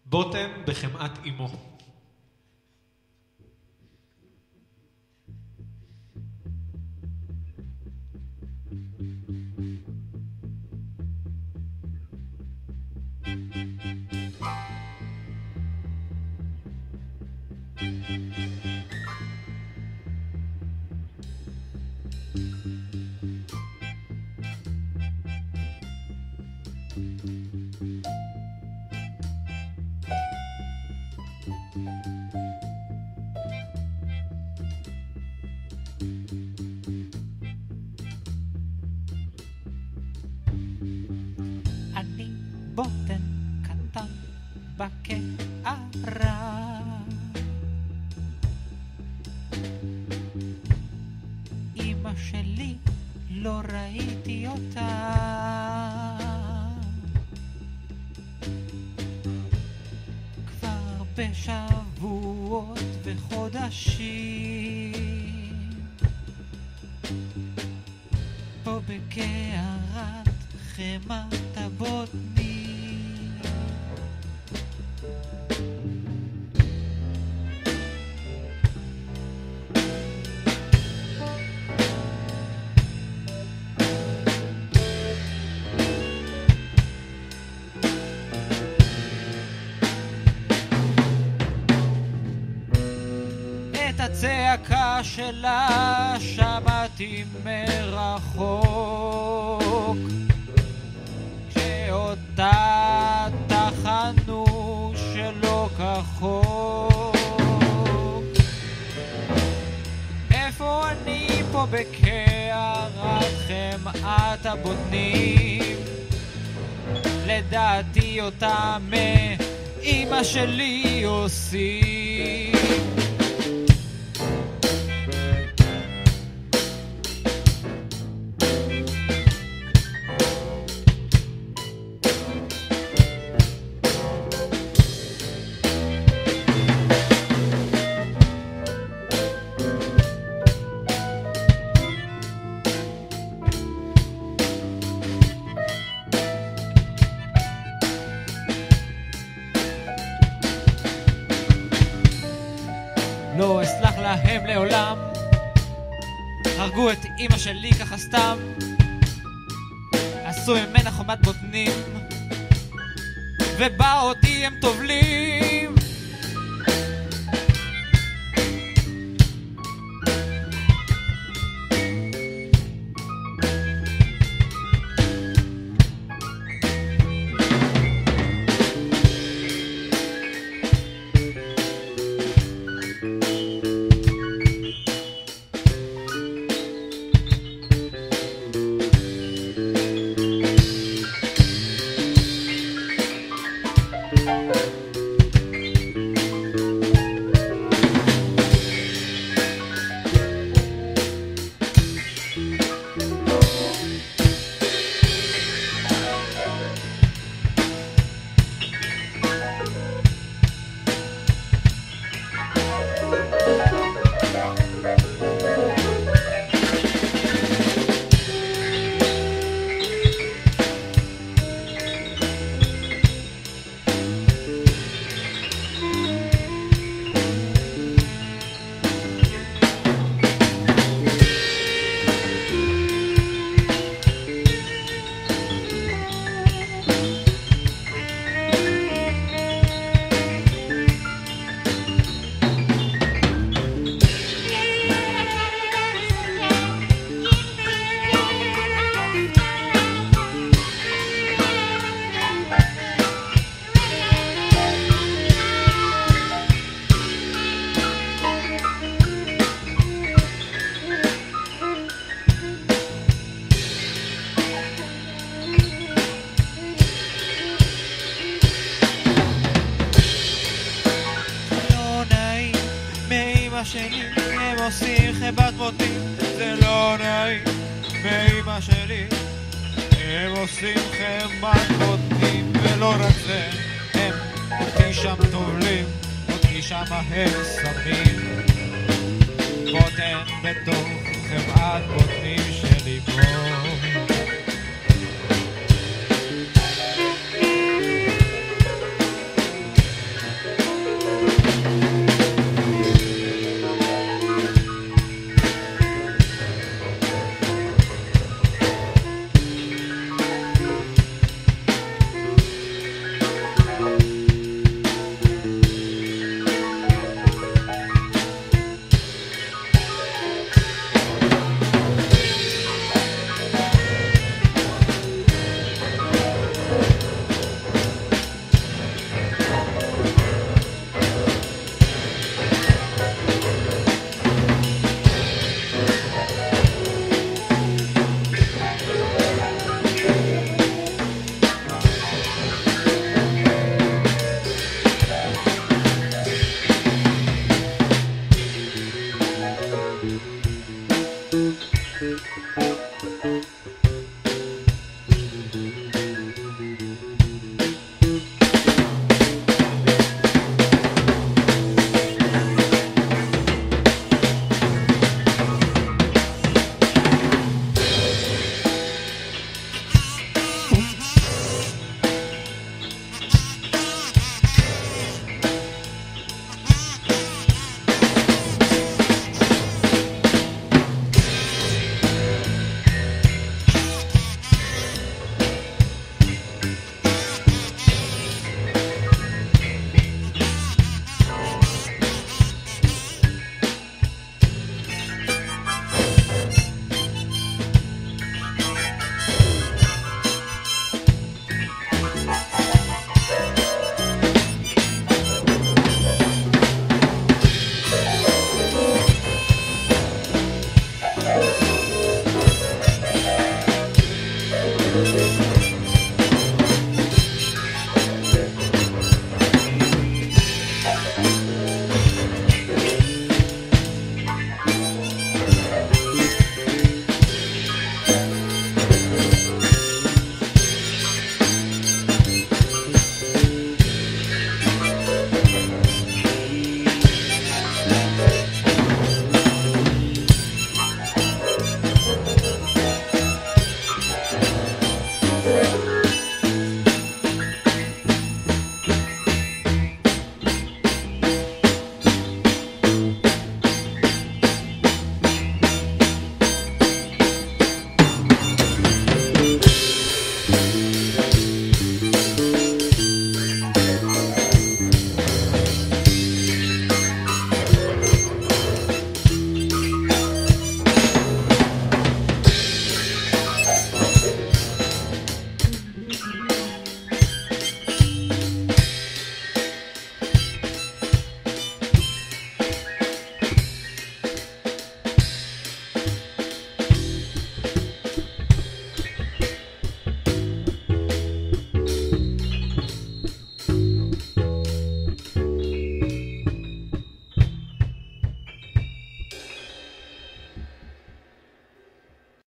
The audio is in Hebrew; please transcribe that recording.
בוטן בחמאת אמו. אני בוטן קטן בקערה, אמא שלי לא ראיתי אותה כבר בשבועות וחודשים, פה בקערת חמת הבוטנים. את הצעקה שלה שמעתי מרחוק, כשאותה תחנו שלא כחוק. איפה אני פה בקערת חמאת הבוטנים? לדעתי אותה מאמא שלי עושים. לא אסלח להם לעולם, הרגו את אמא שלי ככה סתם, עשו ממנה חומת בוטנים ובא אותי הם טובלים. שלי הם עושים חמת בוטנים, זה לא נעים. מאמא שלי הם עושים חמת בוטנים, ולא רק זה, הם אותי שם טובלים, אותי שם הם שמים בוטן בתוך חמת בוטנים שלי פה.